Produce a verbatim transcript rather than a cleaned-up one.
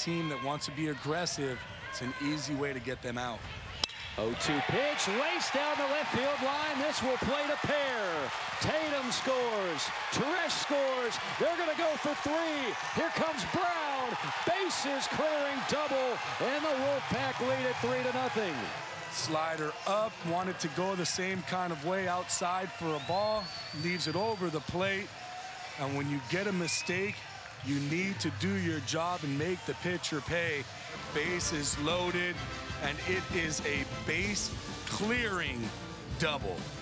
team that wants to be aggressive, it's an easy way to get them out. oh two pitch, laced down the left field line. This will play to pair. Tatum scores. Teresh scores. They're going to go for three. Here comes Brown. Bases clearing double, and the Wolfpack lead at three to nothing. Slider up, wanted to go the same kind of way outside for a ball, leaves it over the plate. And when you get a mistake, you need to do your job and make the pitcher pay. Base is loaded, and it is a base clearing double.